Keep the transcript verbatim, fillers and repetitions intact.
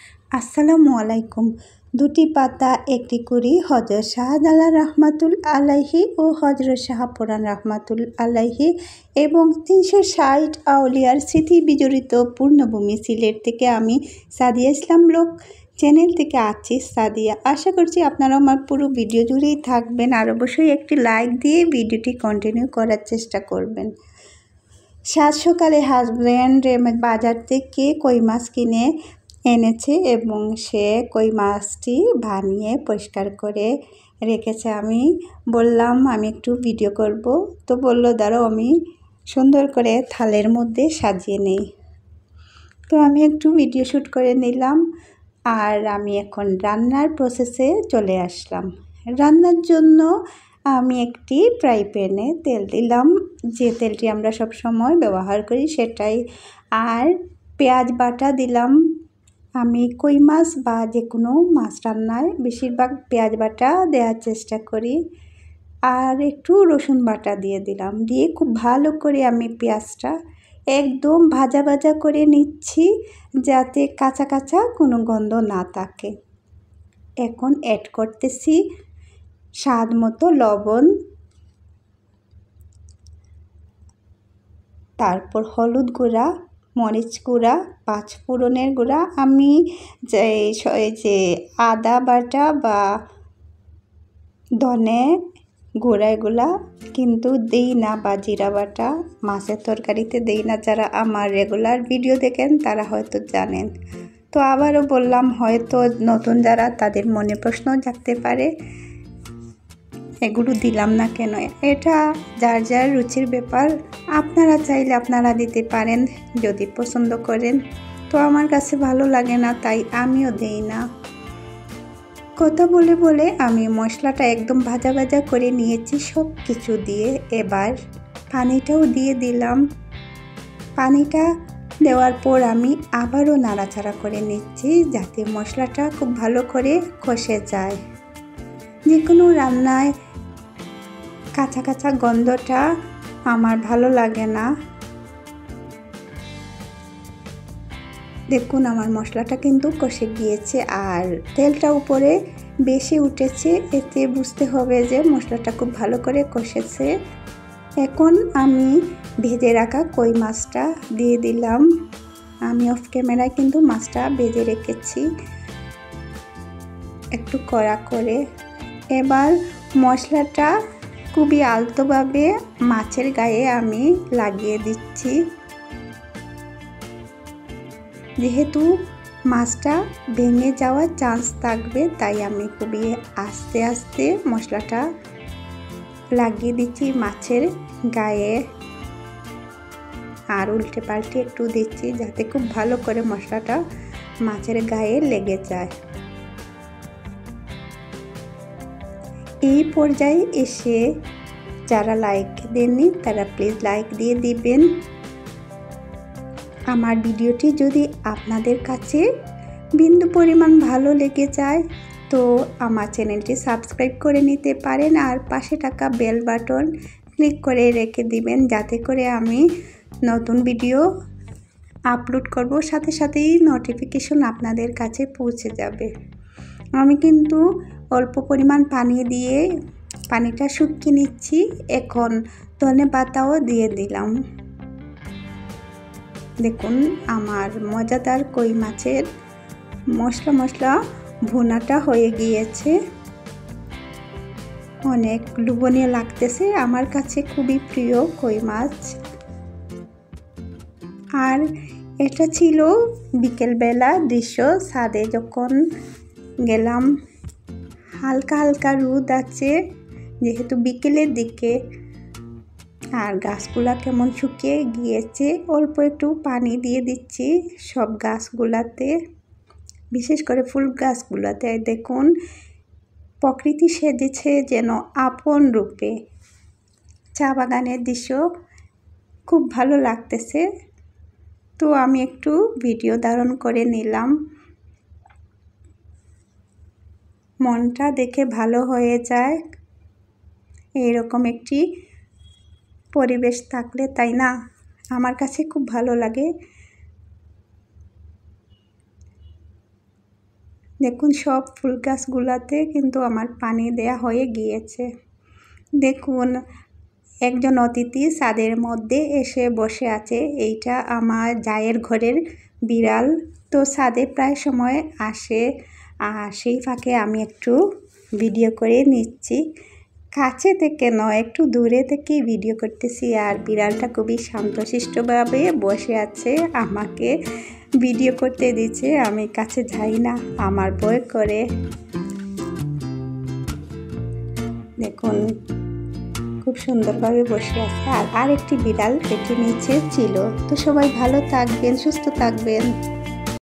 আসসালামু আলাইকুম। দুটি পাতা একটি কুড়ি হজরত শাহজালাল রহমাতুল আলাইহি ও হজরত শাহপুরান রহমাতুল আলাইহি এবং তিনশো ষাট আউলিয়ার স্মৃতি বিজড়িত পূর্ণভূমি সিলেট থেকে আমি সাদিয়া ইসলাম ব্লগ চ্যানেল থেকে আছি সাদিয়া। আশা করছি আপনারা আমার পুরো ভিডিও জুড়েই থাকবেন আর অবশ্যই একটি লাইক দিয়ে ভিডিওটি কন্টিনিউ করার চেষ্টা করবেন। সাত সকালে হাজব্যান্ড বাজার থেকে কই মাছ কিনে এনেছে এবং সে কই মাছটি বানিয়ে পরিষ্কার করে রেখেছে। আমি বললাম আমি একটু ভিডিও করব, তো বলল দাঁড়াও আমি সুন্দর করে থালের মধ্যে সাজিয়ে নেই। তো আমি একটু ভিডিও শ্যুট করে নিলাম আর আমি এখন রান্নার প্রসেসে চলে আসলাম। রান্নার জন্য আমি একটি ফ্রাই প্যানে তেল দিলাম, যে তেলটি আমরা সব সময় ব্যবহার করি সেটাই। আর পেঁয়াজ বাটা দিলাম। আমি কই মাছ বা যে কোনো মাছ রান্নায় বেশিরভাগ পেঁয়াজ বাটা দেওয়ার চেষ্টা করি। আর একটু রসুন বাটা দিয়ে দিলাম, দিয়ে খুব ভালো করে আমি পেঁয়াজটা একদম ভাজা ভাজা করে নিচ্ছি যাতে কাঁচা কাঁচা কোনো গন্ধ না থাকে। এখন অ্যাড করতেছি স্বাদ মতো লবণ, তারপর হলুদ গুঁড়া, মরিচ গুঁড়া, পাঁচ ফোড়নের গুঁড়া। আমি যে যে আদা বাটা বা ধনে গুঁড়া এগুলা কিন্তু দেই না, বা জিরা বাটা মাছের তরকারিতে দেই না। যারা আমার রেগুলার ভিডিও দেখেন তারা হয়তো জানেন। তো আবারও বললাম, হয়তো নতুন যারা তাদের মনে প্রশ্ন জাগতে পারে এগুলো দিলাম না কেন। এটা যার যার রুচির ব্যাপার, আপনারা চাইলে আপনারা দিতে পারেন যদি পছন্দ করেন। তো আমার কাছে ভালো লাগে না তাই আমিও দেই না। কথা বলে বলে আমি মশলাটা একদম ভাজা ভাজা করে নিয়েছি সব কিছু দিয়ে। এবার পানিটাও দিয়ে দিলাম। পানিটা দেওয়ার পর আমি আবারও নাড়াচাড়া করে নিচ্ছি যাতে মশলাটা খুব ভালো করে কষে যায়। যে কোনো রান্নায় কাঁচা কাঁচা গন্ধটা আমার ভালো লাগে না। দেখুন আমার মশলাটা কিন্তু কষে গিয়েছে আর তেলটা উপরে বেশি উঠেছে, এতে বুঝতে হবে যে মশলাটা খুব ভালো করে কষেছে। এখন আমি ভেজে রাখা কই মাছটা দিয়ে দিলাম। আমি অফ ক্যামেরায় কিন্তু মাছটা ভেজে রেখেছি একটু কড়া করে। এবার মশলাটা খুবই আলতোভাবে মাছের গায়ে আমি লাগিয়ে দিচ্ছি। যেহেতু মাছটা ভেঙে যাওয়ার চান্স থাকবে তাই আমি খুবই আস্তে আস্তে মশলাটা লাগিয়ে দিচ্ছি মাছের গায়ে আর উল্টে পাল্টে একটু দিচ্ছি যাতে খুব ভালো করে মশলাটা মাছের গায়ে লেগে যায়। এই পর্যায়ে এসে যারা লাইক দেননি তারা প্লিজ লাইক দিয়ে দিবেন। আমার ভিডিওটি যদি আপনাদের কাছে বিন্দু পরিমাণ ভালো লেগে যায় তো আমার চ্যানেলটি সাবস্ক্রাইব করে নিতে পারেন আর পাশে থাকা বেল বাটন ক্লিক করে রেখে দিবেন যাতে করে আমি নতুন ভিডিও আপলোড করব সাথে সাথেই নোটিফিকেশন আপনাদের কাছে পৌঁছে যাবে। আমি কিন্তু অল্প পরিমাণ পানি দিয়ে পানিটা শুকিয়ে নিচ্ছি। এখন ধনে পাতাও দিয়ে দিলাম। দেখুন আমার মজাদার কই মাছের মশলা মশলা ভুনাটা হয়ে গিয়েছে, অনেক লোভনীয় লাগতেছে। আমার কাছে খুবই প্রিয় কই মাছ। আর এটা ছিল বিকেলবেলা দৃশ্য। ছাদে যখন গেলাম হালকা হালকা রোদ আছে যেহেতু বিকেলের দিকে, আর গাছগুলা কেমন শুকিয়ে গিয়েছে। অল্প একটু পানি দিয়ে দিচ্ছি সব গাছগুলাতে, বিশেষ করে ফুল গাছগুলাতে। দেখুন প্রকৃতি সেজেছে যেন আপন রূপে। চা বাগানের দৃশ্য খুব ভালো লাগতেছে। তো আমি একটু ভিডিও ধারণ করে নিলাম। মনটা দেখে ভালো হয়ে যায় এইরকম একটি পরিবেশ থাকলে, তাই না? আমার কাছে খুব ভালো লাগে। দেখুন সব ফুল গাছগুলাতে কিন্তু আমার পানি দেয়া হয়ে গিয়েছে। দেখুন একজন অতিথি ছাদের মধ্যে এসে বসে আছে। এইটা আমার জায়ের ঘরের বিড়াল। তো ছাদে প্রায় সময় আসে, আর সেই ফাঁকে আমি একটু ভিডিও করে নিচ্ছি। কাছে থেকে নয়, একটু দূরে থেকেই ভিডিও করতেছি। আর বিড়ালটা খুবই শান্তশিষ্টভাবে বসে আছে, আমাকে ভিডিও করতে দিচ্ছে। আমি কাছে যাই না, আমার ভয় করে। দেখুন খুব সুন্দরভাবে বসে আছে। আর আরেকটি বিড়াল এটি নিচে ছিল। তো সবাই ভালো থাকবেন, সুস্থ থাকবেন।